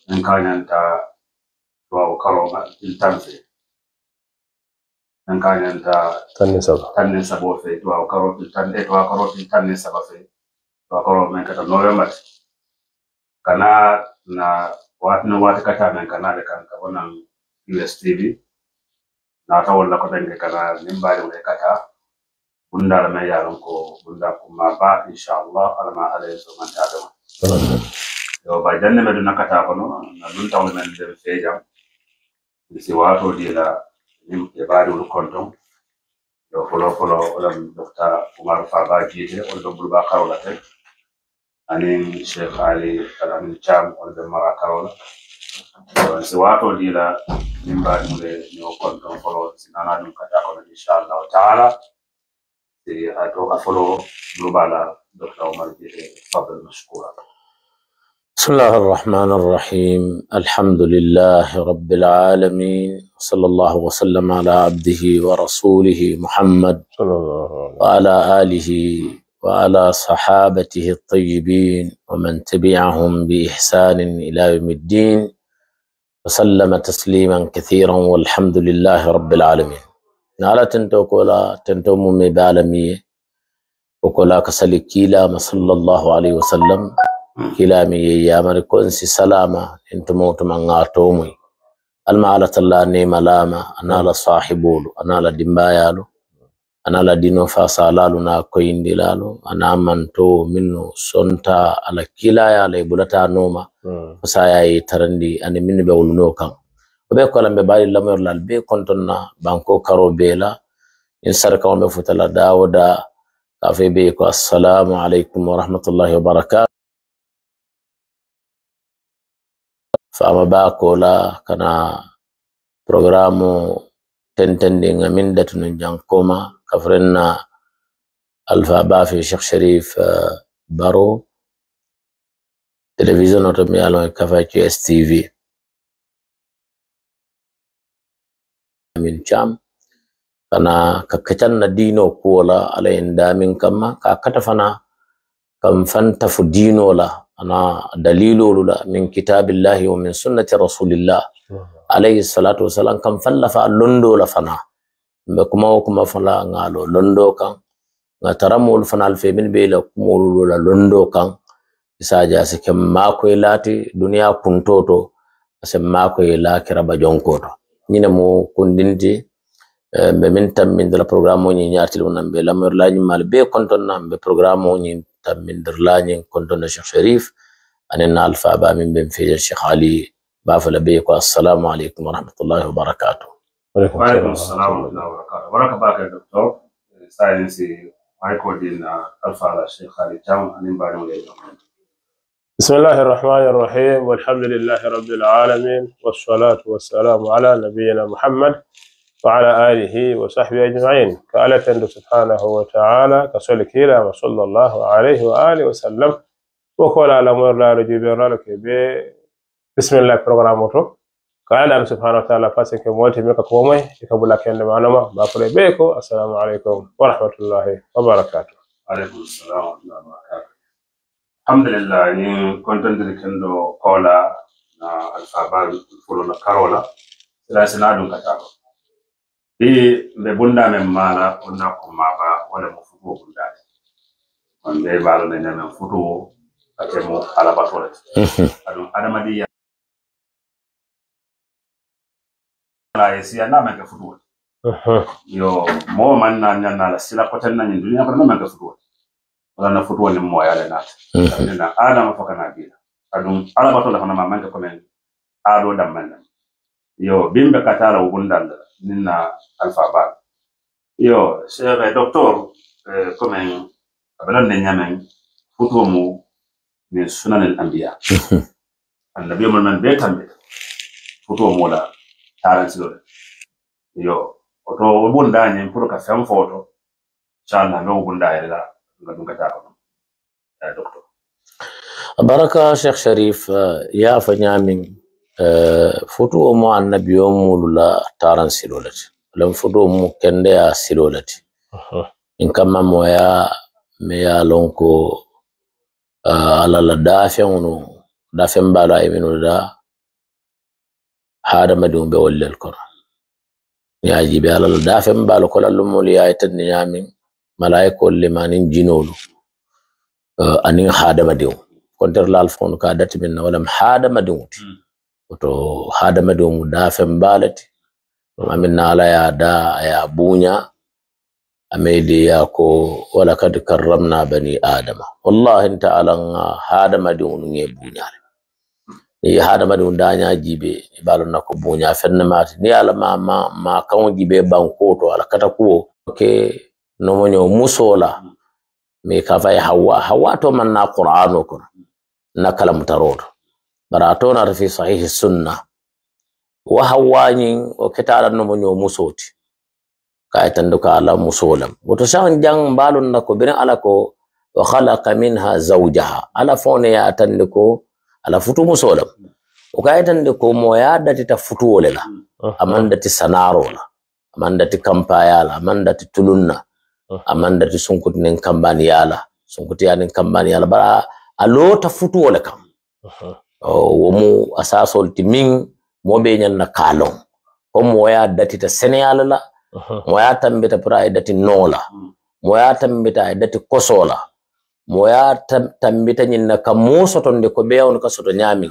en kanyanta wa karoma intanse en kanyanta tanne sabo fe wa karo tanne wa karo tanne sabo fe wa karo men kata November kana na watu kata men kana de kan ka wonan USTV na ta wala ko denge kana nimbari we kata bunda la me yaron ko bunda kuma ba inshallah alama alayhi man ta'ala yo ba janne me duna kata ko no na dun taw men de fe jam si wato di la nim e baadi wol konton yo folo wala Dr. Umar Faba jite on do bulba karola te ani Sheikh Ali Alamin Cham on de mara karola si wato di la nim baadi mo le no konton folo sinana dum kata ko inshallah ta'ala si ato ka folo bulba Dr. Umar jite fadal mashkura. بسم الله الرحمن الرحيم الحمد لله رب العالمين صلى الله وسلم على عبده ورسوله محمد وعلى آله وعلى صحابته الطيبين ومن تبعهم بإحسان إلى يوم الدين وسلم تسليما كثيرا والحمد لله رب العالمين. نالا تنتو كولا تنتو ممي بعالمية وكولا كسلكيلا صلى الله عليه وسلم كلامي يا مريكون سي سلامة انت موت من غاتومي المعالة الله نيم لاما أنا لا صاحبولو أنا لا دمبايالو أنا لا دينو فاسالالو نا كوين دلالو أنا منتو منو سنتا على كلايا ليبولتا نوما فسايا ترندي أنا من بولنو كان وبيكو لم ببالي لمر لالبي كنتنا بانكو كارو بيلا إن سركا ومفتلا داودا كافي بيكو السلام عليكم ورحمة الله وبركاته. فأما باكولا كان برنامج تنتندين من دتن جانكوما كفرنا ألفا بافي شيخ شريف بارو تلفزيون أوتوميالو كفاية STV من شام كان ككتنا دينو كولا على إندامين كما ككتفنا كم فانتف دينو لا أنا دليل من كتاب الله ومن سنة رسول الله عليه الصلاة والسلام كم فلف لندو لفنا بكما فلا نالو لندو كان نترمول فنا الفيمين بيلا كمول لندو كان إساجا سكم ماكو إلاتي دنيا كنتوتو أسم ماكو إلاكي ربا جونكوتو نينمو كندنتي بمن تم من دل برنامج نياتي لونم بلا مرلاج مال بي كنتنا ببرنامج من درلاني كنتنا الشيخ شريف أننا ألفا با من بن في الشيخ علي بافل بيك والسلام عليكم ورحمة الله وبركاته. وعليكم السلام ورحمة الله وبركاته. ورحمة باك يا دكتور ساينسي مايكو دين ألفا الشيخ علي جام أنين بارم بسم الله الرحمن الرحيم والحمد لله رب العالمين والصلاة والسلام على نبينا محمد وعلى آله وصحبه أجمعين كالة سبحانه وتعالى كسلكيلا وصلى الله عليه وآله وسلم وقال على مر لا رجيبنا لك بسم الله برنامجه كالة سبحانه وتعالى فاسك موتي ميكا كومي يكبر لك عندما أنا بقول بيكو السلام عليكم ورحمة الله وبركاته. عليكم السلام ورحمة الله وبركاته. الحمد لله إن كنت ندركندو قولا الفابان فلونا كارولا لا سنادون كتابو be bunda men mala onna ko maba wala mo fugo bunda on be balo ne men futo atemo ala batole adum adamadi la esi ana men ka futo yo mo man na nyana la sila ko tan nan dunya ko men ka futo wala na futo ni mo yale nat na adama fakana bi adum ala batole ko na man ka ko men ado dam man yo bimbe katala bunda nina alphabet yo c'est docteur comme abelan ne nyamen futo mu min sunan al-anbiya annabi man betambe futo mu la taran silo yo oto bunda nyen pour ka fam photo inshallah no bunda ila ngadum ka taako docteur baraka Sheikh Sharif ya fanyamin futu mo annabi yomula taran silolati lam futu mo kende ya silolati in kama moya me ya lonko ala la dafen bala iminu da hada madum be wollel kono ya jibe alal dafem bal ko lallumol ya tan yamin malaika limanin jinolu anin hada madum konter lal fon ka dati min wala hada madum to hada madum dafem balati amin ala ya da ya bunya amedi ya ko wala kad karramna bani adama wallahi ta'ala hada madum nge bunya ni hada madum danya jibe balon nako bunya fenna mati ni ala ma kan jibe banko to ala kata ko ke no monyo musola me ka fay hawa to man na qur'ano ko na kalam tarod barato na fi sahih sunna wa hawani o ketala no monyo musoti kay tanduka ala musolam woto san jang balon nako bin ala ko wa khalaqa minha zawjaha ala fone ya tanduko ala futu musolam o kayitande ko moya dati ta futu wolela amandati sanarola amandati kampayala amandati tulunna amandati sunkutinen kambani yala sunkuti yanin kambani yala bara alota futu wole kam womu asasol timin mobe nyanna kalon ko moya dati ta seneala la moya tambita pra dati nola moya tambita dati kosola moya tambita nyinna kamo sotonde ko beewon ka soto nyami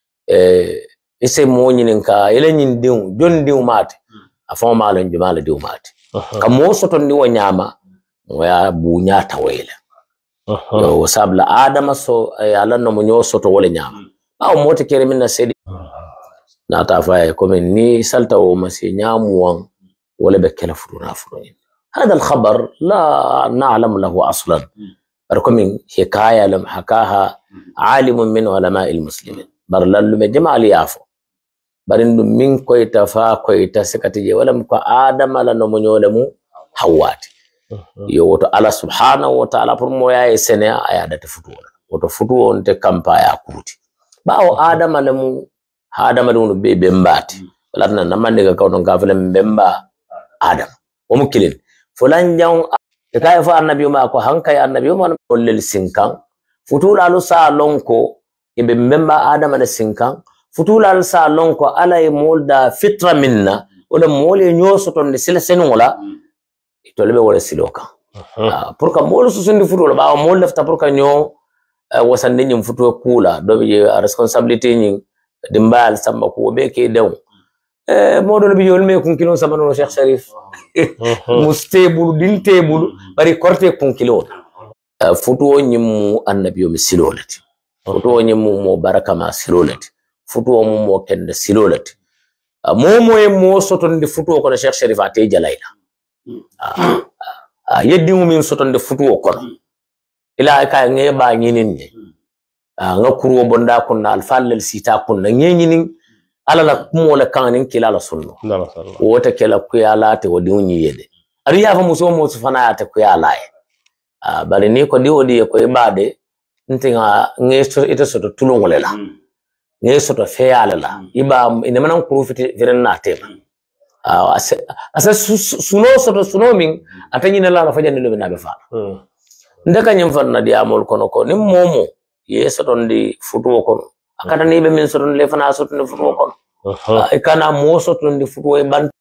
ise mo nyinin ka ele nyin diw jon diw mate afon malon jumala diw mate kamo sotonde wo nyama moya bunya tawela yo sabla adama so yalla no mo nyo soto wala nyama aw mota kere minna sedi na ta fa ko min ni salta o masi nyamuwan wala bekela furuna furun هذا الخبر لا نعلم له أصلا بركم حكاية لم حكاها عالم من علماء المسلمين برلل مجمع ليافو برند من كويتا فا كويتا سكتي ولم كو آدم لنو منيولمو حواتي يوتو الله سبحانه وتعالى فرمو يا سنة آيادة فتوة وتو فتوة انت كمبا يا كوتي باو آدم لمو آدم لنو بمباتي ولكن نمان نيكا كونو كافل مبمبا آدم ومكلين فلان جاون kaya fa annabi ma ko hankay annabi ma lel sinkan futulalu sa lonko ibe memba adama de sinkan futulalu sa lonko alay molda fitra minna wala mole nyosoton de sila senula to lebe wala siloka pour ka molo susundi futula ba mol lefta pour ka nyo wasande nyim futu kula do be responsibility nyin dimbal samba ko be ke dew modol bi yolme kun kilo samano Cheikh Sharif mustable din table bari korte kun kilo futu nyim annabi mi silolati futu nyim mo baraka ma silolati futu mo kende silolati mo sotonde futu ko Cheikh Sharif ate jalayla yeddi min sotonde futu ko ila ka ngeba nyinin ni nga kurwo bonda kunna alfallel sita kunna nyinin ala la kumola kanin kila la sunno wota kila kuyala te wodi unyi yede ari yafa muso mo sufana ate kuyala bari ni ko diodi ko ibade ntinga ngesto ite soto tulongole la ngesto feyala la iba ine manan kurufiti virenna tema asa suno min atanyina la fajani lo bina be fa ndaka nyim fanna di amol kono ko nim momo yeso ton di futu kono akata ni be min soton le fana soton futu kono ikana mo soton di futu e ban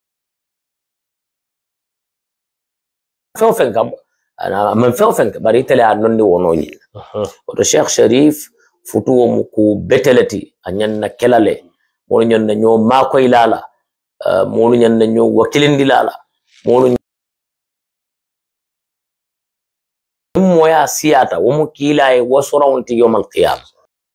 fofenka ana man fofenka bari tele non di wono ni to Cheikh Sharif futu mo ku betelati anyanna kelale mo nyonna nyo makoy lala mo nyonna nyo wakilindi lala mo moya siyata womo kilaye wasorawunti yawmal qiyamah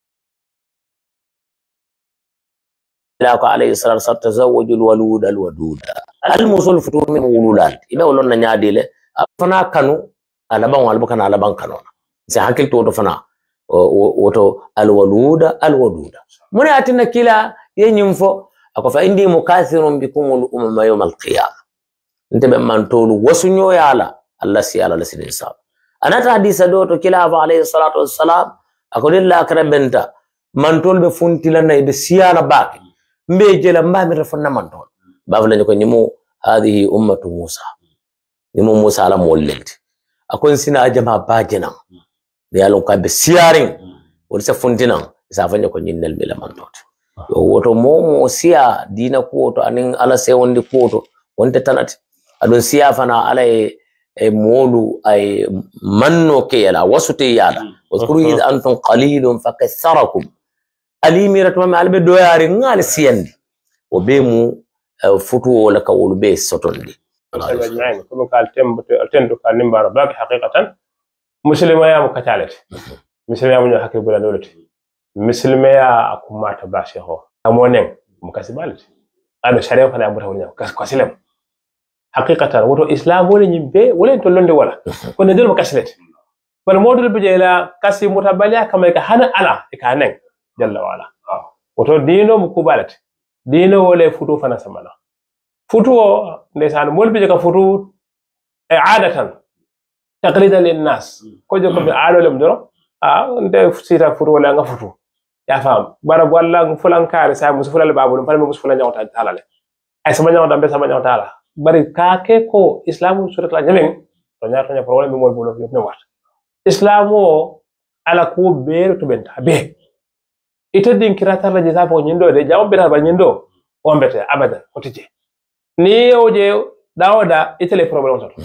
لا عليه الصلاة والسلام تزوج الولود الودود الموصول فتور من ولولات إذا ولنا نادي له فنا كانوا على بان على بكنا على بان كانوا سهكل تو فنا وتو الولود الودود من أتينا كلا ينفو أكو فإندي مكاثر بكم الأمم يوم القيامة أنت بمن تقول وسنيو يالا الله سيالا لسنساب أنا تحديث دوتو كلا عليه الصلاة والسلام أقول الله أكرم بنتا من تقول بفنتي لنا يبسيالا باقي مبيجلا مبامي رفنا من تقول بافلا نكو نمو هذه أمة موسى نمو موسى على مولد أكون سنا جماعة باجنا ديالون كاي بسيارين ولسا فنتنا سافن يكون ينال بلا من تقول woto momo siya dina kuwoto anin ala sewondi kuwoto wonte tanati aɗon siya fana ala e moolu ay manno ke yala wasute yala waskuru id antum qalilun fakatharakum alimiratu mami alɓe doyari ngal siyandi o be mu futu wala ka wolu be sotondi ajma'in kuma kal tendo kal nimbaro bak haqiqatan muslima ya mu kacalete muslima ya mu hakki bula dolete muslima ya akumata bashe ho amonen mu kasibalete ado sharia fana abuta wala kasilem haqiqatan woto islam wala nyimbe wala to londe wala ko ne del makasilete bal modul bi jela kasi mutabaliya kamay ka hana ala e ka nen jalla wala woto dino mu kubalete dino wala futu fana samana futu ndeysaan mol bi ka futu e aadatan taqlidan lin nas ko joko be aadolem doro nde sita futu wala nga futu ya fam bara walla fulankare sa musu fulal babul palme musu fulan nyawta talale ay sama nyawta be sama nyawta la bari ka ke ko islamu surat la nyamen to nyaato nya problème mol bolo yop ne wat islamu ala ko be to benta be ita din kirata la jesa fo nyindo de jaw be ta ba nyindo ombete abadan ko tije ni oje dawoda itele problème soto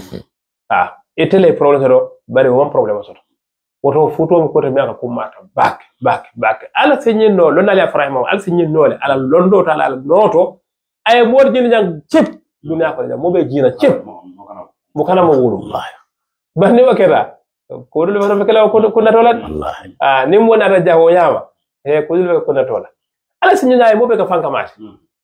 itele problème soto bari won problème soto woto futo mo kote miaka kumata back ala senyino lonna la frahima ala senyino le ala londo ta ala noto ay mod jini jang chip dunya ko mo be jina chip mo kana mo wulu wallahi bani wakera ko dole mo fekela ko na tola wallahi ni mo na rajaho yama ko dole ko na tola ala senyino ay mo be ka fanka mati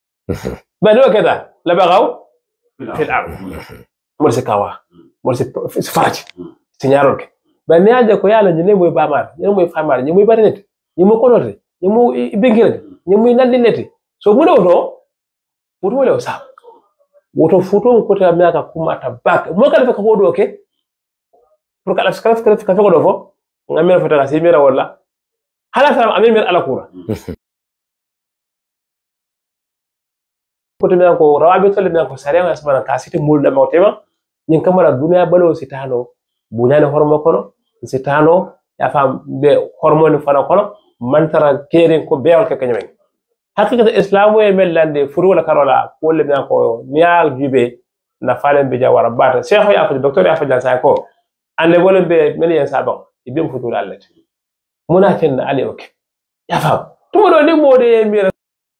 bani wakera la bagaw fil ard mo se kawa mo se farati signarol ke bani aje ko yalla ni moy bamar ni moy famar ni moy barinete ni mo konote ni mo bengirade ni moy nandinete so mu do woto wala sa woto futo ko ta miaka kumata bak mo kala fa ko do ke pour kala ka ko do fo ngamira fata si mira wala hala sa amir ala kura ko to miako rawabe to le miako sare ma sabana ka site mul da mawtema nyin kamara duniya balo sitano bunyane hormo kono sitano ya fam be hormone fana kono mantara keren ko beewal ka kanyamen hakika islamu e mellande furu wala karola ko le miako nial jibe na falen be jawara bata cheikh ya fa docteur ya fa jan sa ko ande bolen be men yen sabon ibem futul allah muna ken ali ok ya fam to do ni mode mira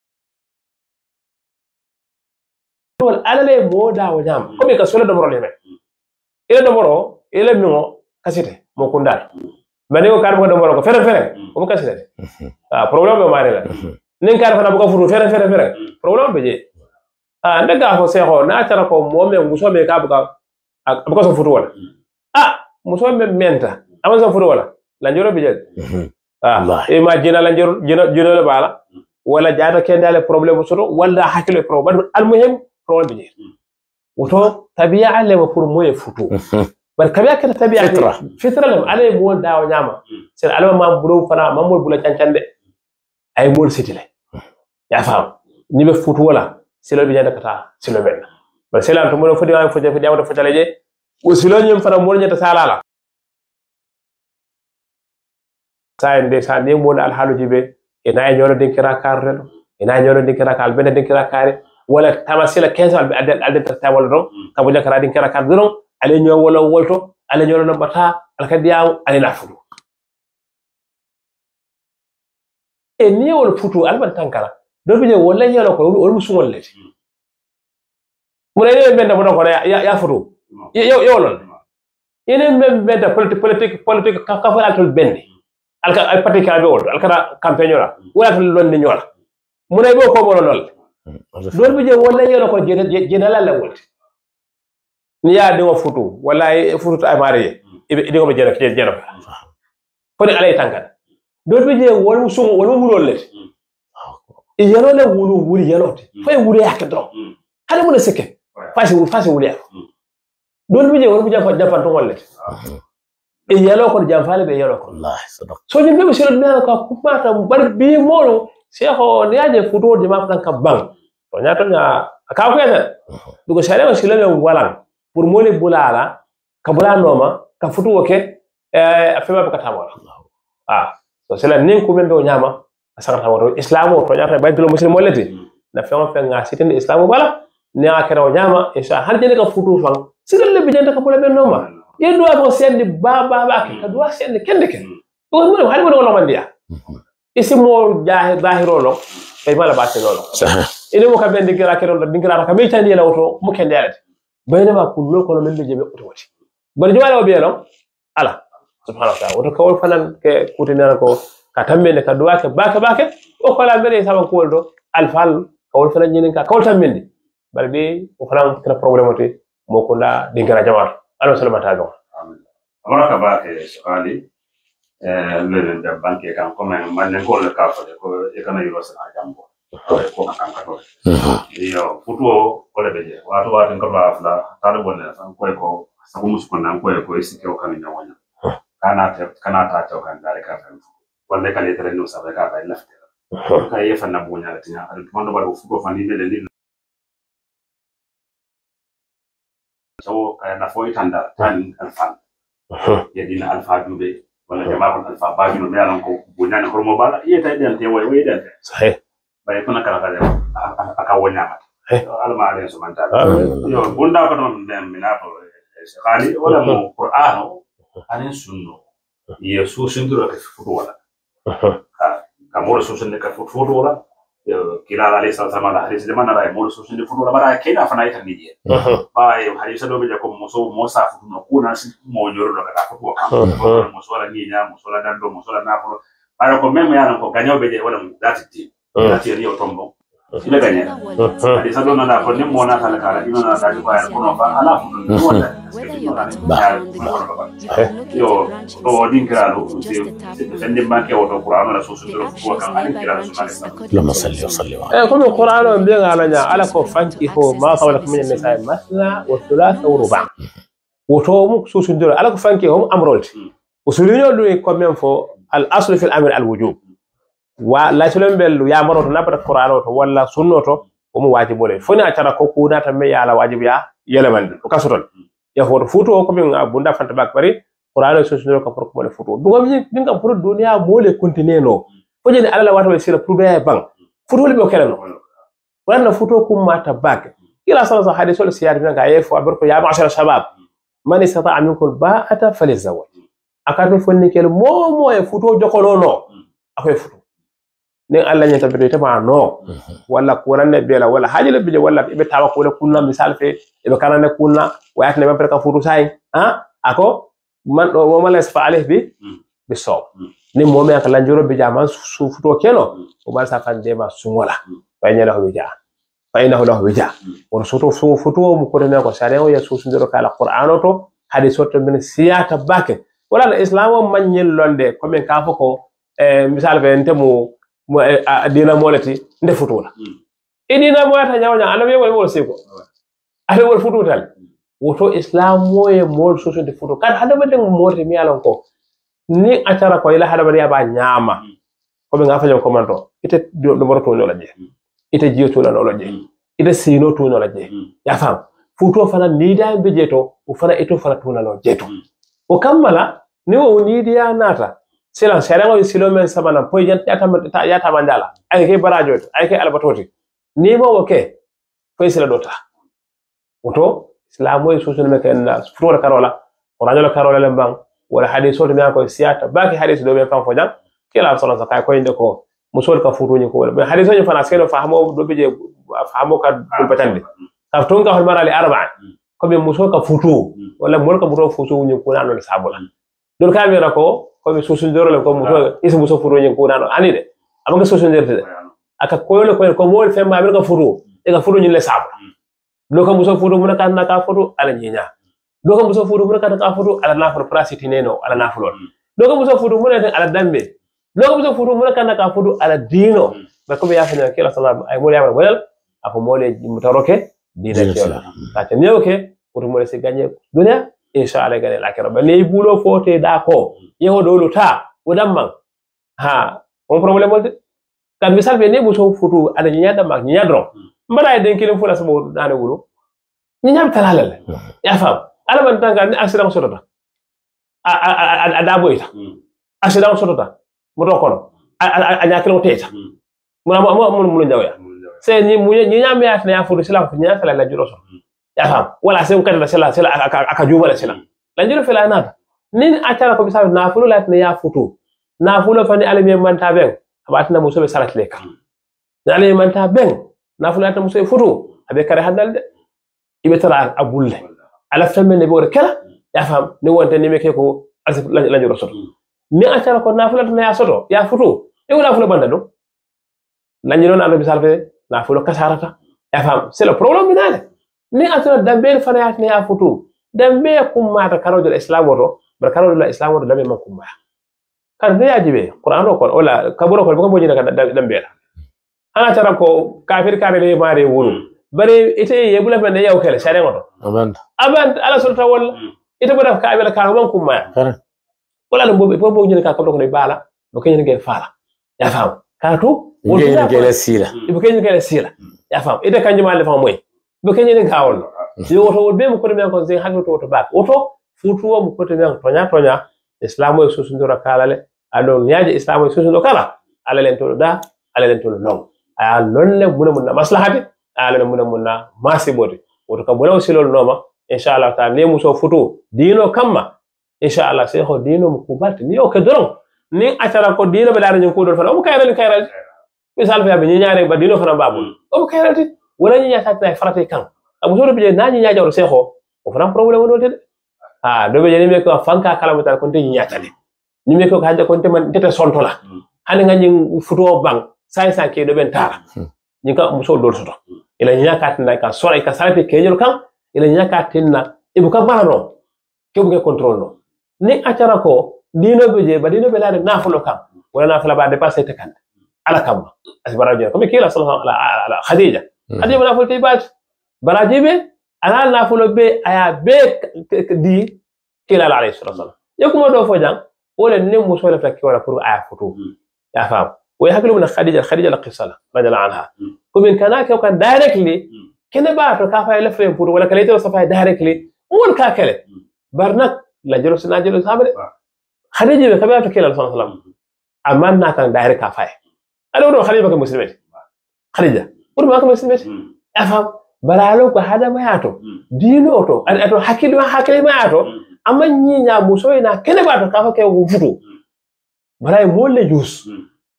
wal alale moda o jam ko be ka solo do moro le men ile do moro ile mimo kasite mo kundal bani ko karbo do moro ko fere ko kasite problème be mare la nin kar fana buka furu fere problème be je ndaga ko seho na tara ko mo me nguso me ka buka so furu wala muso me menta ama so furu wala la njoro be je imagine la njoro le bala wala jaata kendale problème soto wala hakile problème al muhim problème be je woto tabi'a ale wa pour moye futu bar kabiya kata tabi'a fitra lam ale mo dawo nyama sen alama ma bulo fana mamol bula cancande ay mol sitile ya fam ni be futu wala silo bi janda kata silo ben bar selam to mo fodi ay fodi awta fotale je o silo nyem fana mo nyata salala say nde sa ne mo al halu jibe ina nyoro dinkira karrelo ina nyoro dinkira kal ben dinkira kare wala tamasila 15 albe adel ta wala don kabo jakara dinkira kar don ale ñoo wala wolto ale ñoo no bata al kadiyaw ale la fudu e ni wala futu alban tankala do bi wala yelo ko wala musugol leti mu ne ben da mo ko ya futu yo lon ene ben da politique ka fa altul bendi al parti ka be wolto al kada campagne la wala fa lon ni ñola mu ne bo ko mo lol do bi wala yelo ko jenala la wolti ni ya de futu wallahi futu ay mari idi ko be jeno ko de alay tangal do be je wolu sumo wolu wulol le yelo le wuli yelote fay wuli yak do hade mo ne seke fasi wuli yak do be je wolu jafa to wolle yelo ko jamfale be yelo ko wallahi sadaq so ni be selo dana ko kumata bar bi molo cheikho ni aje futu de ma fran ka bang to nyato nya ka ko ene dugo sele o sele walan pour mole bulala ka bulanoma ka futu woke afema ka tamola so sela nin ko mendo nyama asakata woto islamu to nyata baytulo muslim molati na fengo fenga sitin islamu bala ne akara nyama insha hal jene ka futu fang sigal le bijanta ka problème noma yedo ko sendi baba ka do sendi kende ken ko mo hal mo lo mandiya isimo zahiro lo kay mala batte lolo ene mo ka bendi gira kero dingira ka be tandi la woto mo kende alati bayna ma kullo ko men be jebe oto bal jwala o bielo ala subhanahu wa ta'ala woto kawol fanan ke kutinana ko ka tammende ka duwa ke bake o kala bere sama ko do alfal kawol fanan nyinin ka kawol tammende bal be o fanan kana problème te moko la dingira jamar alo salamata do amin amara ka bake ali le de banque kan ko men man ko le ka fa ko e kana yuro sa jambo ko kan ka to yo futuo ko le beje wato wato ko ba afla tado bonne san ko sabu musu nan ko isi ke kan nyawonya kana ta to kan dare ka fa wanda kan etere no sabe ka fa lafte ka ye fa na bunya tinya al mondo ba futuo fa ni le so na foi tanda tan alfan ya dina alfa dube wala jama'a alfa ba jino me alan ko bunya na hormo bala ye tay den te way den sahih bay ko na kala kala aka wonya ma alma ale so manta yo bunda ko non dem minato khali wala mo qur'ano anen sunno yesu sinduro ka futu wala ka mo so sinde ka futu wala kila alayhi salatu wa hadith de manara mo so sinde futu wala bara kena fana ita nidiye ba yo hadith do be ko mo sa futu no kuna mo nyoro do ka futu ka mo so la ninya mo so la dando mo so la napolo bara ko memo yana ko ganyo be de wala dati dati ri otombo ile ganya hadith do na ko ni mo na kala kala ino na dati ba ko no fa ala futu wala yo to dingra lo sende banke o to qur'ano la sosu do ko kan ani kira sunna lama salli wa sallim comme qur'ano be ngala ala ko fanki ho ma qawla min nisa masna wa thulatha wa ruba woto mu sosu do ala ko fanki ho amrolti usulino do ko men fo al asl fi al amr al wujub wa la sulam bel ya maroto nabata qur'ano to wala sunnoto o mu wajibole foni atara ko kuna ta me yala wajib ya yelemande o kasotol ya hoto futu ko min bunda fanta bak bari qur'ano so sunno ka porko mole futu dum mi dinga pour dunia mole continue no fo jeni ala wata be sira pour be bang futu le be kelano wala futu kum mata bak ila sallallahu hadith wal siyar nga yefo abarko ya ma'ashara shabab man istata'a minkum ba'ata falizawaj akatu fonni kel momo e futu jokolo no akoy futu ne alla nyata be tama no wala kuranne bela wala hajile bije wala be tawa ko le kunna misal fe be kanane kunna wayat ne be ka futu say ako man do mo males fa alih bi so ni mo me akala njoro be jama su futo keno o bal sa fande ma sungola bay nyala ho bija fa inahu lahu bija won soto fu futo mo ko ne ko sare o ya su ndoro kala qur'ano to hadith to min siyata bake wala islam man nyel londe ko men ka foko misal fe ntemu dina molati nde futula idina moyata nyawnya anabe wol seko ale wol fututal woto islam moye mol soso de futu kan hada bade mote mi alon ko ni atara ko ila hada bade ba nyama ko be ngafa jom komando ite do borto no laje ite jiyoto la no laje ite sino to no laje ya fam futu fana ni da be jeto o fana ito fana to no jeto o kammala ni o ni dia nata silan serengo silo men sabana poy yata mandala ay ke barajo ay ke albatoti ni mo ke poy sila dota woto islamo e soso me ken na furo karola wala karola lembang wala hadith me ko siyata baki hadith do be fam fo jang kila sala sa kay ko inde ko musol ka furu ni ko wala hadith ni fana selo fahmo do beje fahmo ka dul batande ka ton ka hol marali arba'a ko be musol ka futu wala mol ka buto futu ni ko nano sabula dol ka mi rako ko mi susundoro le ko muso isi muso furu nyen ko nano ani de amanga susunderte aka koyole ko mol femma amanga furu e ka furu nyen le sabu loka muso furu mun ka na ka furu ala nyenya loka muso furu mun ka ka furu ala na furu prasiti neno ala na furu loka muso furu mun ala dambe loka muso furu mun ka na ka furu ala dino ba ko be ya fanya kila sallam ay mol ya wala ako mole mutaroke dina kiola ka te nyoke pour mole se gagner dunya inshallah gane lakira ba lay bulo fote da ko yeho do luta odamman ha on problème wolde kan misal be ne muso futu ada nyada mak nyadro mbara den kilim fula sabo dane wulo nyam talalal ya fam ala man tanga ni accident sotota a da boyta accident sotota mo do kono anya kilo teta mun jawya se ni nyame ya na fudu sila ko nya kala la juro so ya fam wala se ko sila aka jubala sila la juro fela nata nin atara ko bisa na fudu la ya futu na fudu fani alimi manta ben abatina muso be salat le kan na alimi manta ben na fudu la muso futu abe kare hadal de ibe tara abulle ala famme ne bo kala ya fam ni wonte ni meke ko asif la juro so ni atara ko na fudu na ya soto ya futu e wala fudu banda do nanyi non ando bisal fe na fulo kasarata ya fam c'est le problème binale ni atara dambe fana ya ya futu dambe kumma ta karojo islam woto bar karojo islam woto dambe man kumma kan be yajibe qur'an ko wala kaburo ko ko bojina ka dambe la ana tara ko kafir kare le mare wuru bare ite yebula bende yaw kele sare ngoto aband ala sulta wala ite boda ka abela ka man kumma wala no bo bojina ka kaburo ko bala do kenyi nge fala ya fam katu ngene gele sila ibu kenyi gele sila ya fam ite kanji male fam moy bu kenyi ni kawol yo woto be mo ko be ko zin hakko to bak woto futuwo mo ko te tonya islamo e susundura kalale ado nyaaje islamo e susundo kala ala len to da ala len to long aya lonne mun maslahati ala mun masiboti woto ka bonaw silol noma inshallah ta ne muso futu dino kamma inshallah se ho dino mo kubati ni o ke doron ni atara ko dino be dara nyon ko do fana o kayral misal fa be nyaare ba dino fana babul o kayrati wala nyaata tay farate kan abu so be nani nyaajo se ho o fana problème do tede do be jeni me ko fanka kala mutar ko te nyaata de ni me ko hande ko te man tete sonto la hande ngani futo bang sai ke do ben tara ni ka muso do soto ila nyaaka tinda ka sora ka sarate kenyol kan ila nyaaka tinna ibu ka bano ke bu ke control no ni atara ko dino be je ba dino be la na fulo kan wala na fala ba dépasser te kan ala kam asbarajo comme kila sallallahu ala khadija khadija na fulti bat barajibe ana na fulo be aya be di kila alayhi sallam yakuma do fo jang wala ne muso la fakki wala pour aya futu ya fam way haklu min khadija la qisala radiyallahu anha comme kana ko kan directly kene ba to ka fa la frame pour wala kale to safa directly won ka kale barnak la jelo sina jelo sabale khadija be kabe to kila sallallahu alaihi wasallam amanna kan direct ka fa أنا أقول خلينا بقى مسلمين خلينا أقول ما كم مسلمين أفهم بلالو كهذا ما يعطو دينو أتو أتو حكي ما يعطو أما نيجا مسوينا كنا بعد كافة كي وفرو بلاي مول جوس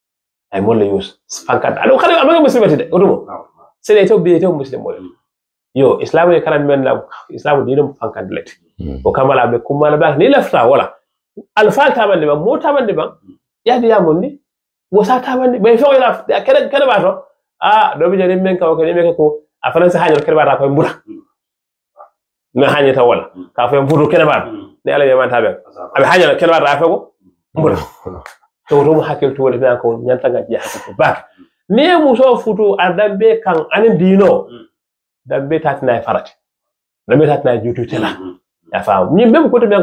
أي مول جوس فكرت أنا خلينا ما كم مسلمين ده أقول سنة تو بيتو مسلم مول يو إسلام يكرم من لا إسلام دينه فكرت لت وكمل أبي كمل بقى نيلفتا ولا الفال تامن دبا مو تامن دبا يا دي ياموني wasata bande bay fo ila kede bato do bi jeni men ka ko ni me ko a faransa haño kede bata ko mbura na hañi ta wala ka fa mburu kede bato ne ala yamanta be abi haño kede bata fa ko mbura to do mo hakil to wala ko nyanta ga ji hakko bak ni mu so futu adambe kan anin dino dambe tatna farati dambe tatna jutu tela ya fa ni même ko to be ko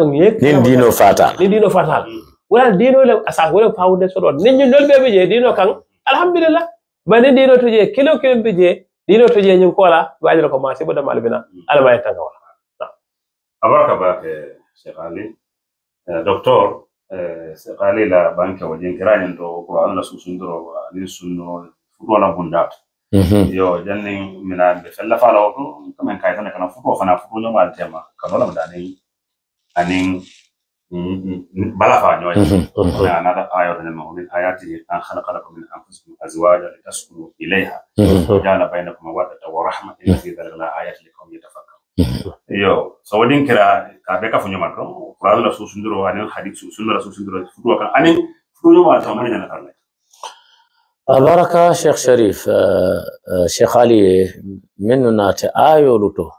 ni dino fatal wala dino le asa wala fawde so do ninni dolbe be je dino kan alhamdulillah bani dino to je kilo be je dino to je nyum kola waajira ko ma si boda malbina alama ya tanga wala abaraka ba Sheikh Ali docteur Sheikh Ali la banka wajin kirani ndo Qur'an la susundro ni sunno fudo la bundat yo janni mina be fella fala o kamen kay tan kana fudo fana fudo nyoma tema kanola mdani anin بلا فانيو أنا آية من آياته أن خلق لكم من أنفسكم أزواجا لتسكنوا إليها وجعل بينكم مودة ورحمة إن في ذلك لآيات لقوم يتفكرون يو سودين كرا كابيكا فنيو ماترو قرآن رسول سندرو أن حديث سنة رسول سندرو فتوى كان أن فتوى ما تمام جنا كارله البركة شيخ شريف شيخ علي منو نات آية لطو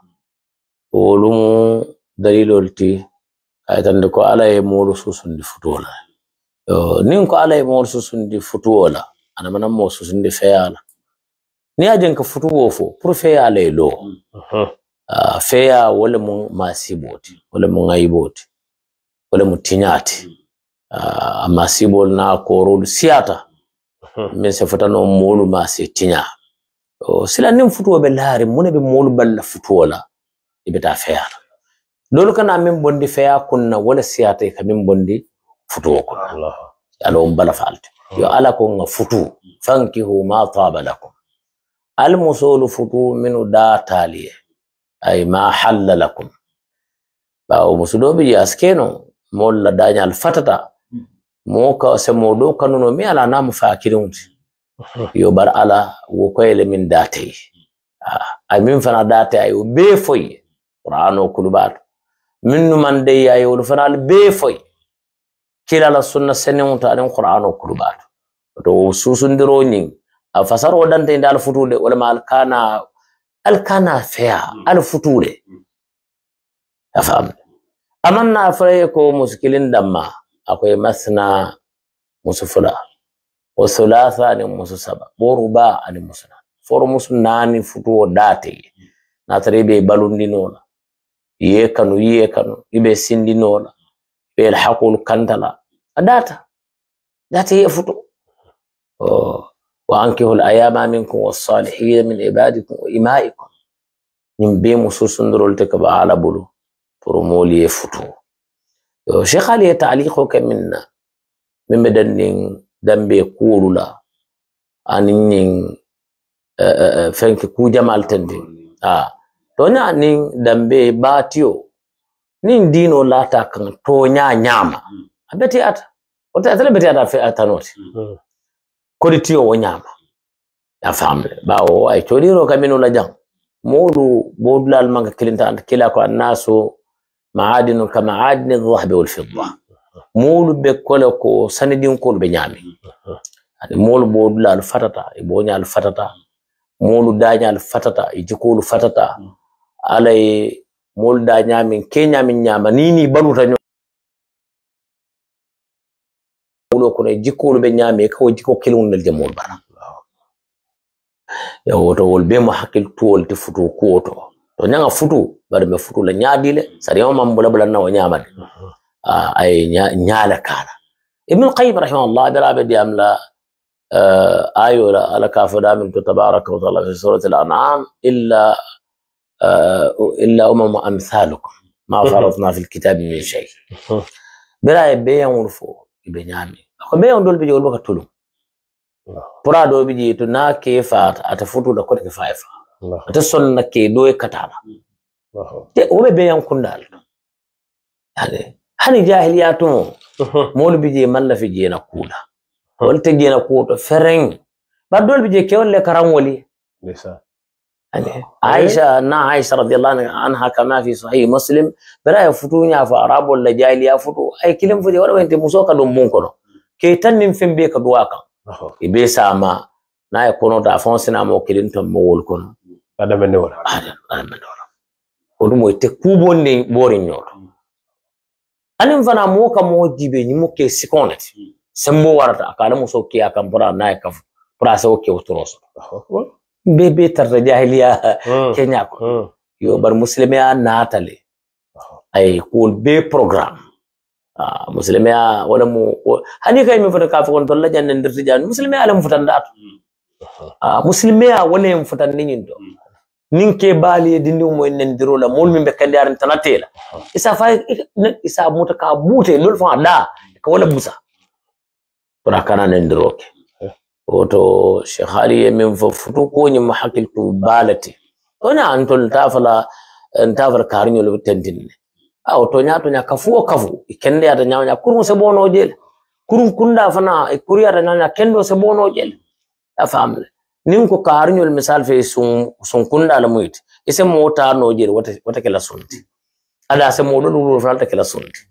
ولوم دليل التي aytan ko ala e molu susundi futola nin ko ala e molu susundi futola ana manam mo susundi feyala ni ajen ka futuwo fo pour feyala e lo feya wala mo masiboti wala mo ngayboti wala mo tinyati masibol na ko rol siata men se fotano molu masi tinya sila nim futuwo be laari mun be molu balla futola ibeta feyala dolu kana min bondi feya kunna wala siyata ka min bondi futuwo ko alon bala falte yo ala ko nga futu fankihu ma taba lakum al musulu futu minu da taliye ay ma halla lakum ba o musudobi askeno molla dañal fatata mo ka se modo kanuno mi ala namu fakirunti yo bar ala wo koyle min datay ay min fana datay ay be foy qur'ano kulubat minnu man de ay wo fana be foy kila la sunna senewta den qur'ano kulubat to susundiro nyin a fasaro dante dal futude wala mal kana fiya al futude afam amanna faye ko muskilin damma akwai masna musufula wa thulatha ni mususaba boruba ani musna foro musnani futuo date na tarebe balundinola yekanu ibe sindinola be alhaqul kantala adata date yefuto wa ankihu alayama minkum was-salihin min ibadikum wa imaikum nimbe mususundrol te kaba ala bulu promoli yefuto Sheikh Ali ta'liqo kaminna min bedanning dambe kulula anin fenki ku jamal tende tonya nin dambe batio nin dino lata kan tonya nyama abeti ata ota tele beti ata fe atanoti koditio wonyama ya famle bawo ay todiro kamino la jang modu bodlal manga kilinta kila ko annasu معادن كمعادن الذهب والفضة مول بكولكو سندين كول بنيامي يعني مول بودلا الفتاة يبونيا الفتاة مول دانيا الفتاة يجيكول فتاة على مول دانيا من كينيا من نياما نيني بلو تانيو مولو كونه يجيكول بنيامي كو يجيكو كيلون الجمول برا يا وتو البيم حكيل تول تفتو كوتو to nyanga futu bari me futu la nyaadile sari yoma mbula na wanyama ay nyaala kana ibn qayyim rahimahullah dara di amla ayo ala kafada min tabaraka wa taala fi surati al-an'am illa amthalukum ma faradna fi al-kitab min shay bira beyan wurfo ibe nyami ko beyan dol bi jol baka tulum pura do bi ji to na ke faat ata futu da ko ke faifa ata sonna ke do e katala te o be yan kundal yani hani jahiliyatu mol bi je man la fi je na kuda wal te je na kudo fereng ba dol bi je ke wala karam wali lisa yani Aisha radhiyallahu anha kama fi sahih Muslim bara ya futunya fa arabo la jahiliya futu ay kilim fu je wala wente musoka dum mun kono ke tannim fembe ka duwa kan ibe sama na ya kono da fonsina mo kilinton mo wol kono ada mendora odumo te kubonde borin nyoto anim fana mo ka mo jibe ni mo ke sikonati sembo warata akala mo so ke akampura na ka pura so ke utroso bebe tar jahiliya kenya ko yo bar muslimiya natale ay kul be program muslimiya wala mo hani kay mi fata ka fa kon tolla janne ndirti jan muslimiya ala mo futanda muslimiya wala mo futandi nyindo ninke bali dindi mo en diro la mol min be kandar tanatela isa fa isa mutaka bute lol fa da ka wala busa para kana nen diroke oto Sheikh Ali min fa futu ko ni mahakiltu balati ona antol tafala karinyo lo tendinne to nya kafu kende ata nya kurun se bono jel kurun kunda fana kuri ata nya kendo se bono jel afamle nin ko kaarñol misal fe sun kunda la muyti ise mota no jeri wata kala sunti ala se modo lu falta kala sunti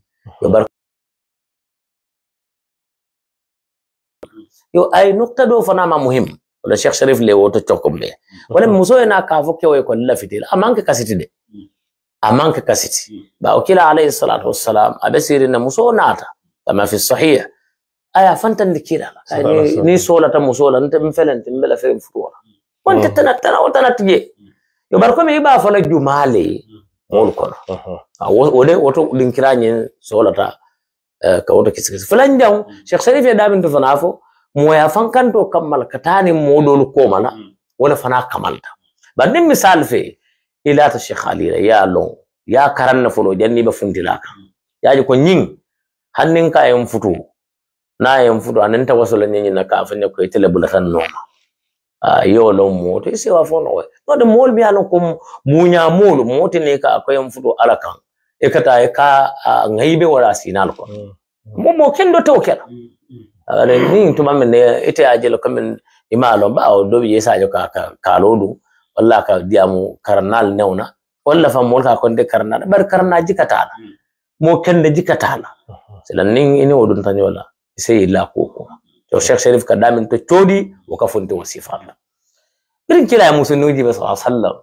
yo ay nukta do fana ma muhim wala Sheikh Sharif le woto chokom be wala muso ena ka fo kewe ko la fitil amanka kasiti de amanka kasiti ba okila alayhi salatu wassalam abasirina muso nata kama fi sahih aya fantan dikira ni sola ta musola nta mfelente mbela fe futura wonta tanatana wonta natje yo barko mi ba fala jumale mol kono wode woto dinkiranye sola ta ka woto kisikisi fulan jaw Sheikh Sharif ya damin to fanafo moya fankanto kamal katani modol ko mala wala fana kamalta badin misal fe ila ta Sheikh Ali ya long ya karanna folo janni ba funtilaka yaji ko nyin hannin ka en futu na yen fudo ananta wasolo nyi na ka fanya ko itele bulatan no yo lo mo to se wa fono no de mol mi alon ko munya mol mo te ne ka ko yen fudo alakan e kata e ka ngaibe wala sinal ko mo kendo to kala ale ni to mamen ite ajelo kamen imalo ba o do bi yesa jo ka lodu walla ka diamu karnal newna walla fa mol ka ko de karnal bar karna jikata mo kende jikata selan ning ini wodun tanyola sai illa ko to Sheikh Sharif kadamin to todi o ka fonte wasifa irin kila musunuji ba sallallahu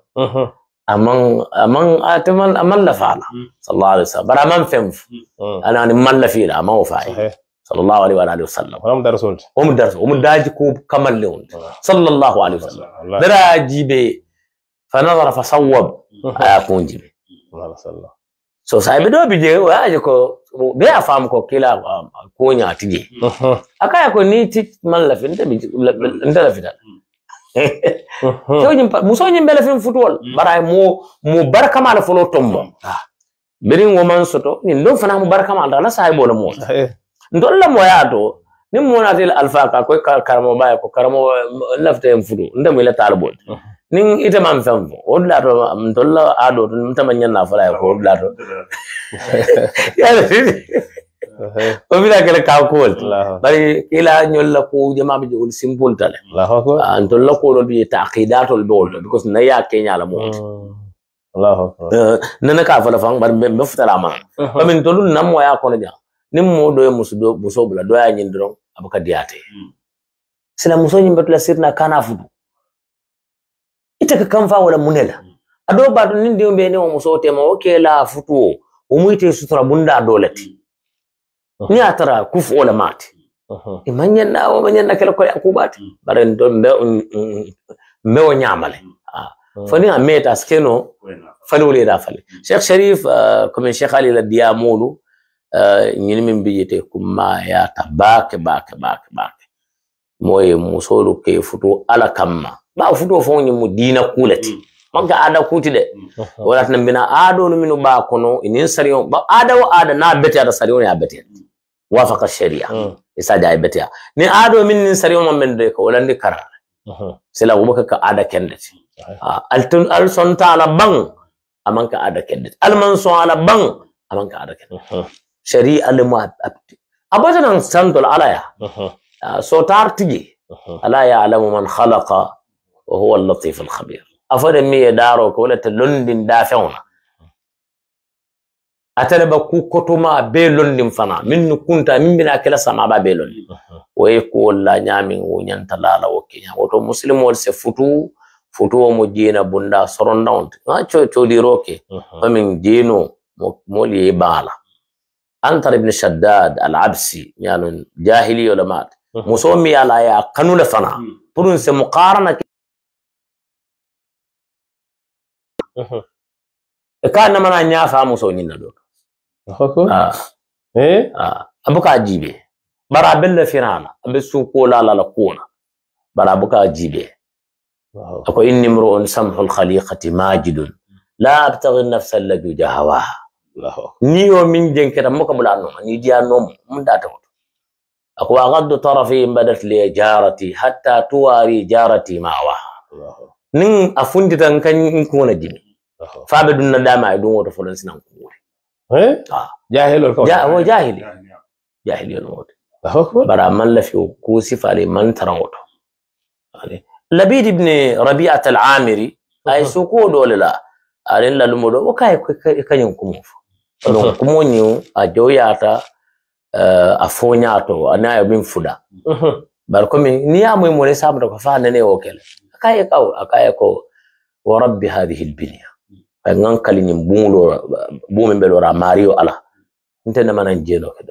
amman la fa'ala sallallahu alaihi wasallam bara man fem ana ni man la fi'la ma wafa'i sallallahu alaihi wa alihi wasallam darsul daji ko kamal lewon sallallahu alaihi wasallam daraji be fa nazara fa sawwab ayakun jibe so sai be do bije waje ko be afam ko kila ko nya tije akaya ko ni ti man la fin de nda la fidal muso nyim bela fin futwol bara mo barka mala folo tombo berin wo man soto ni ndo fana mo barka mala la sai bola mo ndolla mo ya do ni mo na del alfa ka ko karamo baye ko karamo lafte en fudu ndam ila talbol nin ite man fam o la to ndolla ado ntama nyanna fala ko la to o bila kala ka ko bari ila nyolla ko jama bi jol simple tale ndolla ko do bi taqidatul bol because na ya kenya la mo nana ka fala fam bar be futala ma bamin tolun nam mo ya ko na nim mo do muso bula do ya nyindron abuka diate sila muso nyimbetula sirna kana fudu ita ka kanfa wala munela ado ba do nindi be ne o muso tema o kela futu o muite sutura bunda dolati ni atara kufu wala mati imanyanna o manyanna kala ko yakubati bare do mbe o nyamale fani ameta skeno fali wala da fali Sheikh Sharif comme Sheikh Ali la diamulu ñini min bijete kuma ya tabake bake moye musolu ke futu ala kamma ba futu fo ni mu dina kulati manga ada kuti de wala tan bina ado no minu ba kono inin sariyo ba ada wa ada na bete ada sariyo ya bete wafaqa sharia isa ja bete ni ado min nin sariyo man men de ko wala ndi kara sila go ka ada kendati al son taala bang amanka ada kendati al man so ala bang amanka ada kendati sharia le mo abata nan santol alaya so tartigi alaya alamu man khalaqa wa huwa al-latif al-khabir afada mi daro ko wala londin dafeuna atale ba ku kotuma be londin fana min kunta min bina kala sama ba be londin way ko wala nyamin wo nyanta lala wo kenya woto muslim wol se futu mo jina bunda sorondown cho di roke min jino mo li bala Antar ibn Shaddad al-Absi yani jahili ulama musomi ala ya kanula fana purun se muqarana kana mana nyafa muso nyina do abuka jibe bara bella firana abesu ko la kona bara abuka jibe ako inni mru'un samhu al-khaliqati majidun la abtaghi an-nafsa allati jahawaha ni yo min jenketa mo kabula no ni dia no mun data ko ako agaddu tarafi badat li jarati hatta tuwari jarati ma'wa nin afundi tan kan ko na jimi fa be dun na dama dun woto folon sinan ko jahilul ko jahili no bara man la fi ko sifale man tarawto Labid ibn Rabi'at al-Amiri ay suko dole la alin la lumodo o kay kanyon kumo donc kumo nyu a joyata a fonyato anayo bin fuda bar komi ni amoy mo le sabdo ko fa nane o kele akay ko wa rabbi hadhihi al-binya ngan kalini bumulo bumen belo ra mario ala ntena manan jeno ke do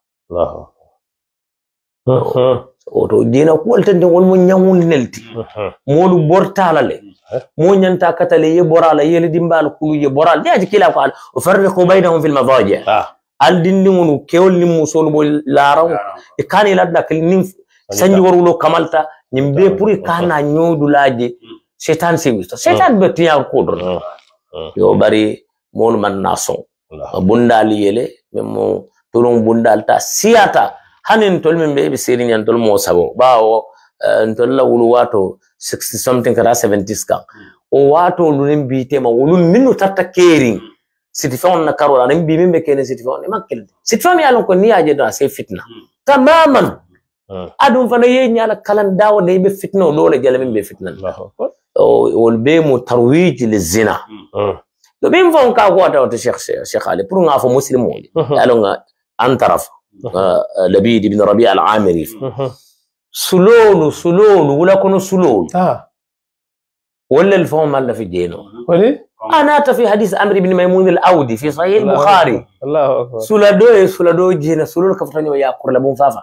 oto dina ko woltande won mo nyamul nelti modu bortala le mo nyanta katale ye borala yele dimbal kulu ye boral jaji kila ko al ufarriqu bainahum fil madaji al dindi ngunu kewol nim musol bo laraw e kani ladda kalin sanji warulo kamalta nyimbe puri kana nyodu laje setan siwisto setan be tiya ko do yo bari mon man naso bundal yele memo tulung bundal ta siata hanin tol min be siri nyan tol mo sabo bawo ntol la wulu wato 60 something kara 70s kan o wato lunin bi tema wulu minnu tatta kering sitifon na karola nan bi min be kene sitifon ma kel sitifon ya lon ko ni aje da sai fitna tamaman adum fana ye nyala kalan dawo ne be fitna dole jala min be fitna wol be mu tarwij lizina do bin fon ka ko ta Sheikh Ali pour nga fo muslimo alon an taraf Labid ibn Rabi' al-Amiri sululu wala kono sululu ولا الفهم مالنا في الجينو أنا في حديث عمرو بن ميمون الأودي في صحيح البخاري الله أكبر سولادو جينا سولول كفتاني ويا كورلابون فافا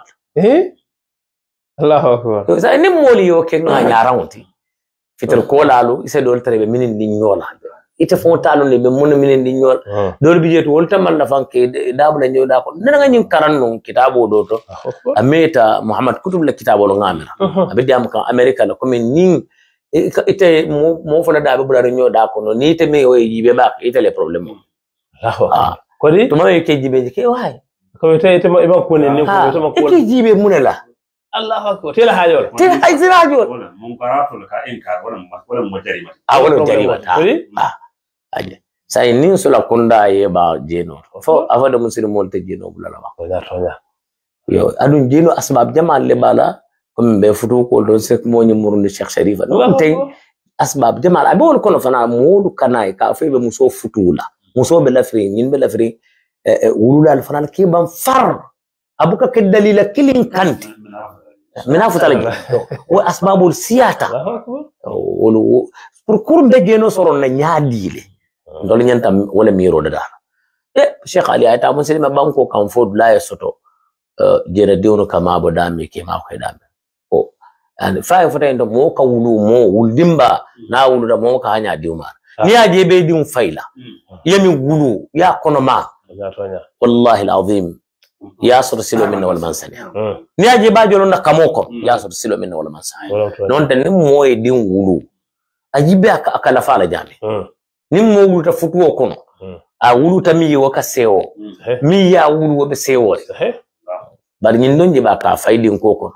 الله أكبر إذا إني مولي يوكي نعيارونتي في تلقولالو يسدول ترى من الدنيول يتفون تالو من الدنيول دول بيجت ولتا مالنا فانكي دابلا نيو داكو نانا نين كارانو كتابو دوتو أميتا محمد كتب لكتابو لغامرة أبدي أمكا أمريكا لكم نين ite mo fola da bula renyo da kono ni te me o yibe ba ite le problème ko di to ma ke jibe ke way ko ite ba ko ne ko to ma ko ke jibe munela Allahu akbar tela hajol mun karatu ka in ka wala mo jarima wala jarima aje sai nin sula kunda ye ba jeno fo afada muslimol te jeno bula la ba ko da to yo adun jeno asbab jamal le bala comme be futu ko do sek mo ni murni Cheikh Sharifa no tay asbab jamal abol kono fana modu kanay ka febe muso futula muso be lafri nin be lafri wulula al fana ki ban far abuka ke dalila kilin kanti mina futala wa asbabul siyata wolu pour kur de geno soron na nyaadile ndol nyanta wala miro da Cheikh Ali ayta muslima banko kan fod la soto jere dewno kama bo dami ke ma ko dami and fay fota ndo mo ka wulu mo wuldimba na wulu da mo ka hanya diuma ni aje be dium fayla yemi wulu ya kono ma wallahi alazim yasur silo minna wal mansani ni aje ba jolo na kamoko yasur silo minna wal mansani non tan mo e dim wulu ajibe akala fala jami ni mo wulu ta futuo kono a wulu ta mi wo ka sewo mi ya wulu wo be sewo bari nyin don jiba ka faydin koko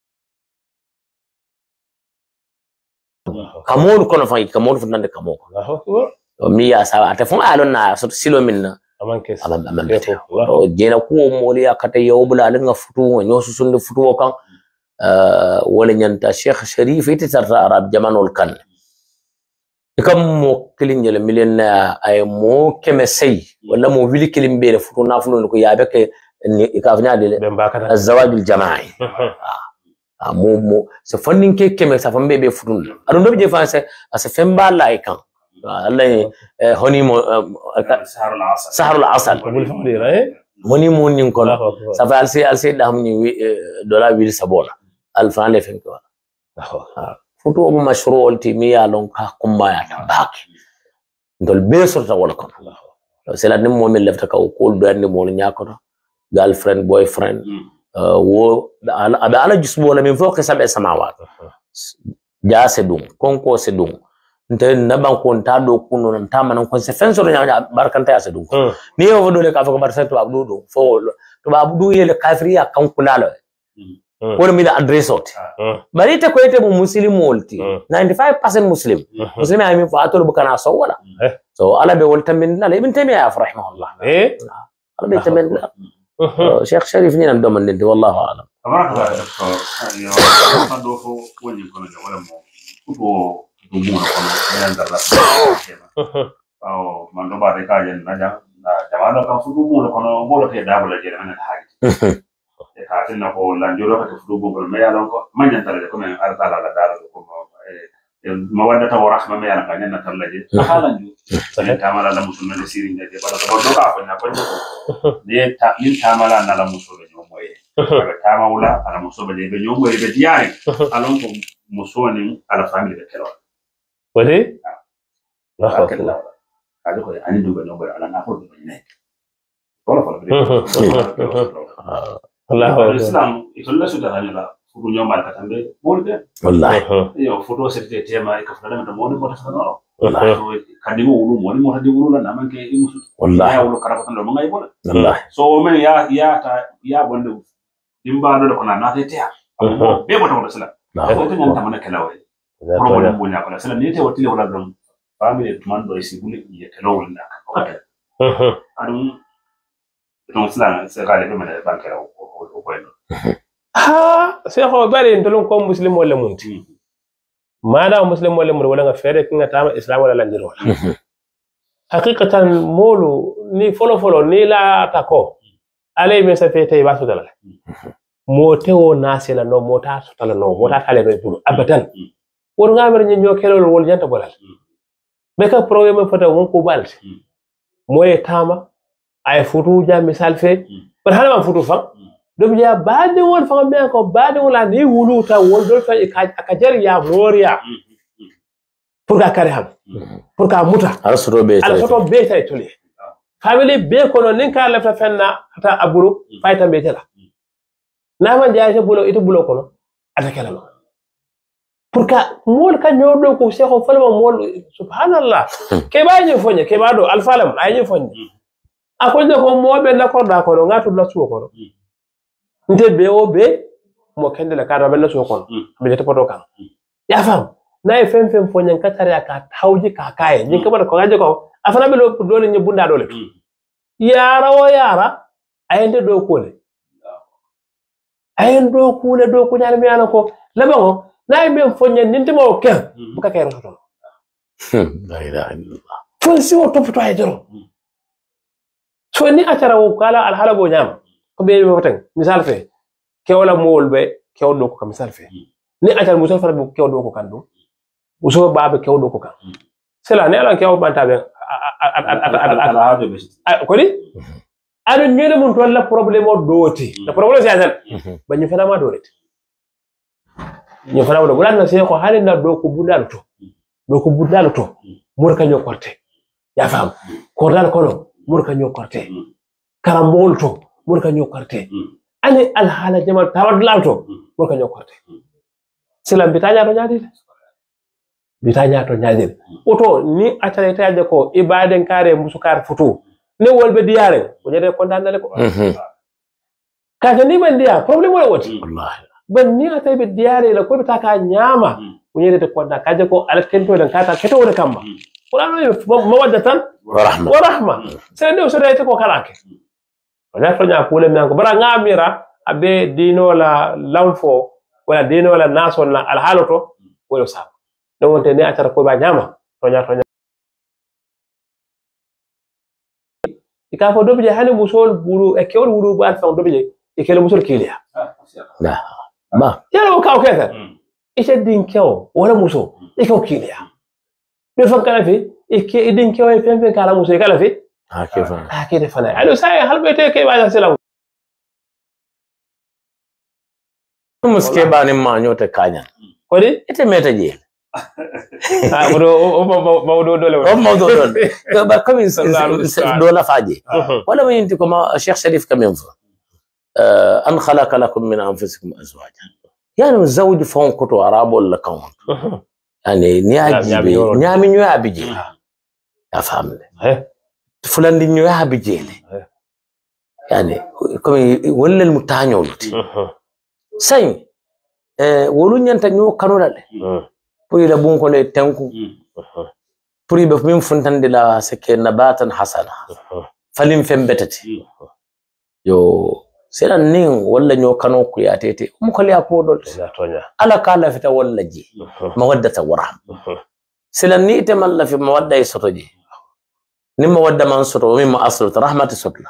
kamolu kono fa kamolu fundande kamoko mi ya sa ata fon alon na so silo minna amanke o jena ko moli akata yobula nga futu nyosu sunde futu kan wala nyanta Sheikh Sharif ite tarta arab jamanol kan ikam mo kilinjele milen ay mo kemesey wala mo wili kilim be futu na fulo ko yabe ke ikafnya de الزواج الجماعي mo so funding ke keme sa fambe be futun adon do je fanse asa femba la ikan Allah honimo saharul asal moni nin ko sa fa alsi da hamni dola wil sabola alfan le fen ko futu o mashru' timiya lon ka kumma ya tabaki ndol be sorta wala ko c'est la nim mo min lefta ka ko do ande mo nyako girlfriend boyfriend wo ala jisbo wala min fawqa sab'a samawat jase dum konko se dum nte naban ko nta do kuno nta manan ko se fenso nya barkanta ya se dum ni yo do le ka fa barsa to abdu do fo to abdu yele kafiriya kan kulalo ko mi da adressot bari te ko ete mo muslim wolti 95% muslim muslim ay min fa atul bukana so wala so ala be wolta min la ibn taymiya rahimahullah ala be tamen Sheikh Sharif ni ndo man ndi wallahu a'lam tabaraka yo fando fo woni kono wala mo ko do mo kono en darla man do ba de ka yen na jamano ka fu do mo kono bolo te dabula jere man haaki e ka tin ko la njoro ka fu do mo me ya lon ko man tale ko men artala la dara ko ma wanda ta rahma me ya ka nyen talaje hala nju tamala la musulma de siri ngade bala ko do ka ko na ko de ta min tamala na la musulma de moye ka tamawula ala musulma de be nyomo e be diari alon ko musoni ala family de kero wale la hakilla ka ko ani do be no be ala na ko be ne wala Allah Islam itolla su da la fu nyoma ka tambe bolde wallahi yo foto sette tema e ka fada mata moni mo ta no wallahi kadi mo wulu moni mo ta di wulu la na manke imusu wallahi ya wulu kara ko tan do ngay bola wallahi so men ya bonde dimba do ko na na te ya be mo to sala ko to nyanta mana kala wala ko mo mo nya ko sala ni te wotile wala dum family man do isi buli ye kala wala ka adum non sala se gale be mala bankera o ko sai ko bari ndolon ko muslim wala munti mana muslim wala mun wala nga fere kinga tama islam wala lanjiro wala haqiqatan molu ni folo ni la tako alay me sa fete ba so dalal mo tewo nasela no mota so tala no mota kale be bulu abadan won ngamer ni ñokelol wol janta bolal be ka problème fota won ko balti moye tama ay futu ja misal fe par hala ma futu fa dum ya baade won fa be ko baade wala ni wuluta wol do fa ka jar ya moria pour ka kare ham pour ka muta ala soto be tay tuli family be ko non nin ka lafta fenna ata aburu fayta be tela na man jaay bulo ito bulo ko no ata kala no pour ka mol ka nyodo ko cheikho falma mol subhanallah ke ba ñu foñe ke ba do alfalam ay ñu foñe akonde ko mobe na ko da ko no ngatu la suko no nte be o be mo kende la kada bella suko no be te poto kan ya fam na fem foñen ka tare ka tawji ka kaye ni ka ba ko gaje ko afana be lo dole ñu bunda dole yara o yara ayende do ko le ayen do kule do ko nyal mi ana ko labango nay be foñen nintimo ken buka kay rasoto la ilaha illallah fon si o topoto ay doro so ni atara o kala al halabo nyam ko be be tan misal fe ke wala mol be ke do ko misal fe ni atara muso fara be ke do ko kan do muso baba ke do ko kan sela ne ala ke o banta be ko ni ado ñene mun ton la problème o dooti la problème c'est ça ba ñu fena ma doolete ñu fena do bulan na se ko halin na do ko budal to mur ka ñokorte ya fam ko dal ko no mur ka ñokorte karambol to mur ka ñokorte ani al hala jamal tawad la to mur ka ñokorte selam bitanya to nyaade oto ni atale taaje ko ibaden kare musukar futu ne wolbe diare ko nyade ko dandale ko ka ni ban dia problème wala woti wallahi ban ni atay be diare la ko be taka nyama ko nyade ko da kaje ko ala kento dan kata keto wala kamba qur'an mawaddatan wa rahma sai ne so dayte ko kalake wala to nya ko le men ko bara ngamira abe dino la lamfo wala dino la nason la al haloto wala sa do wonte ne atara ko ba nyama to nya ika fo dobje hali musol buru e kewol wuru ba fa dobje e kele musol kiliya la ba yalo ka o kesa e din kew wala muso e ko kiliya be fa kala fi e ke din kew e fem kala muso e kala fi ke de fana alo sai halbe te ke ba salam muske ba ni ma nyote kanya ko di ite meta je موضوع دولة كم دولة فاجي ولا ما ينتي كما الشيخ شريف كم ينفع أن خلق لكم من أنفسكم أزواجا يعني الزوج فهم كتو عرب ولا كون يعني نيامي نيا بيجي يا فهمني فلان دي نيا بيجي يعني كم ولا المتانيولتي سين ولو نيانتا نيو كانولا puri la bunko le tanku puri be min funtande la seke nabatan hasana falim fembetati yo sera nin walla nyo kano ku yatete ko le apodol ala kala fita walla ji mawaddata warham sela ni te malla fi mawadda isotoji ni mawadda man soto mi ma aslu rahmatu sotla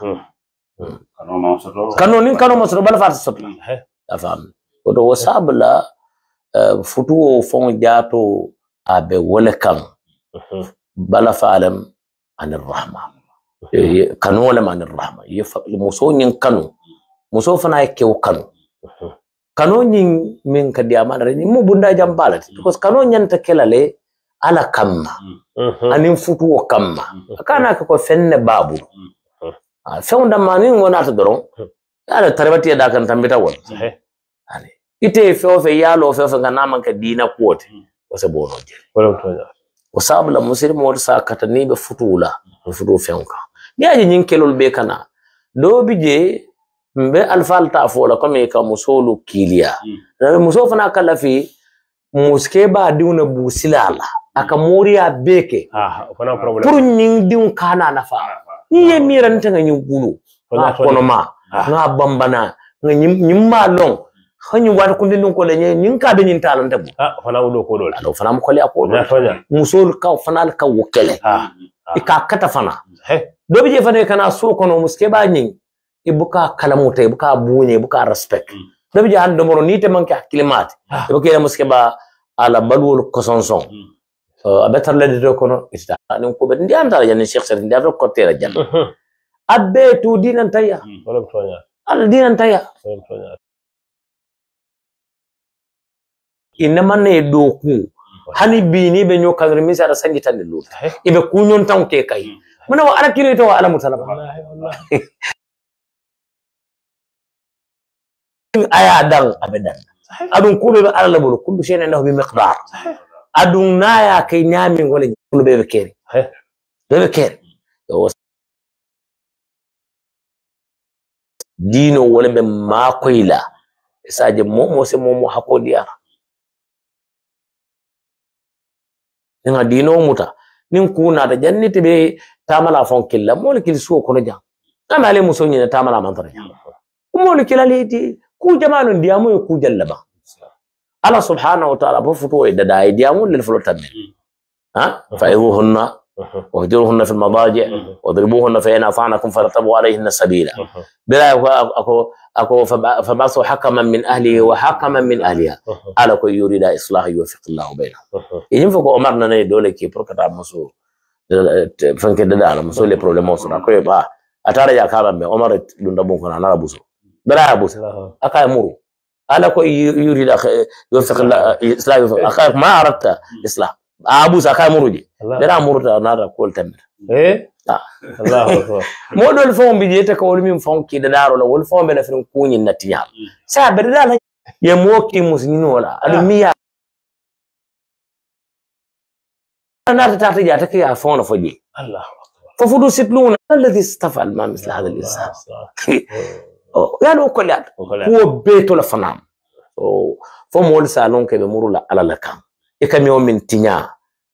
kano nin kano ma soto bala fat sotla afam odo wasabla futuo fon jato abe wala kam bala faalam anir rahma kanu wala manir rahma muso nyin kanu muso fana yake kanu kanu nyin min kadi amana ni mu bunda jambalati because kanu nyanta kelale ala kamma anin futuo kamma kana ko fenne babu fewnda manin wona to doron ala tarbati da kan tambita won ani ite feofe yalo feofe ngana ka dina kote wasa bono je wala to wasabla muslimu wor sa katani be futula futu fenka ni aji nyin kelol be kana do bije mbe alfal ta fola comme ka musolu kiliya muso fana kala fi muske ba diuna busilala aka moriya beke fana problem pour nyin diun kana nafa ni ye miranta nga nyin gulu kono ma nga bambana nga nyim ma long hanyu wat ko ndin ko le nyin ka be nyin talanta bu fana wudo ko dole alo fana mo ko le ko musol ka fana ka wokele ika kata fana do bije fana kana so kono muske ba nyin ibuka kalamuta ibuka bunye ibuka respect do bije han do moro ni te manke hakilimat ibuka muske ba ala balwol kosonson abetar le do kono ita ni ko be ndi andara janni cheikh sir ndi ko tera jann abbe tu dinan tayya wala tonya al dinan tayya inama ne doku hani bini be nyo kangri mi sara sangi tan lut ibe kunyon tan ke kai muna wa ala kire to wa ala mutalaba wallahi aya dan abadan adun kullu ala labul kullu shay'in lahu bi miqdar adun naya kay nyami wala kullu be keri be keri dino wala be makoyla saje momo se momo hakodiya nga dino muta nin kuna da jannati be tamala fon killa mo kil so kono jam amale muso nyina tamala mantara jam mo kila leti ku jamalun diamu ku jallaba Allah subhanahu wa ta'ala bo futo e dada e diamu lel fulo tabbe ha fa'iruhunna واهجروهن في المضاجع واضربوهن فإن أطعنكم فارتبوا عليهن سبيلا بلا أكو فبعثوا حكما من أهله وحكما من أهلها على كي يريد إصلاح يوفق الله بينهم ينفقوا أمرنا ندولة كي بركة مسؤول فانك دادا مسؤول لبروبلموس أكو يبقى أتاري يا كارم أمرت لندبون كنا نربوسو بلا يبوس أكا يمرو على كي يريد يوفق الله إصلاح أكا ما أردت إصلاح abusa kay muruji dara muruta nada kol tamir Allahu akbar modol fon bi jeta ko min fon ki daro la wol fon be la fin kunyi natiya sa be dala ye moki musnino wala almiya nada tata jata ki ya fon fo ji Allahu akbar ففضوا ستلون الذي استفعل ما مثل هذا الإنسان يعني وكلات هو بيته لفنام فمول سالون كده مرو على لكام يكمل يوم من تنيا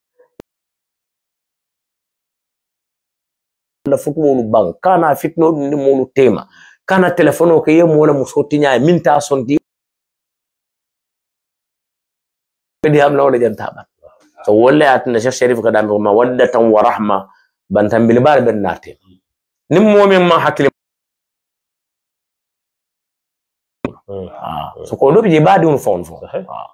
la futmolu bang kana fitno ni molu tema kana telefono ke yemo wala musotinya minta sondi bedi am lawla janta ba so wala atna cheikh sharif kadam ma waddatan wa rahma bantam bil bar ben nate nim momin ma hakili so ko do bi badi un fon fon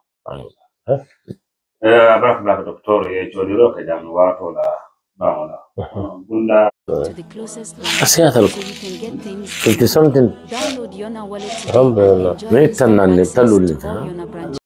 abrak la doctor e jodiro ka jam wato la bawla bunda أسياث كنت something download Yona wallet. alhamdulillah نيتنا نتلو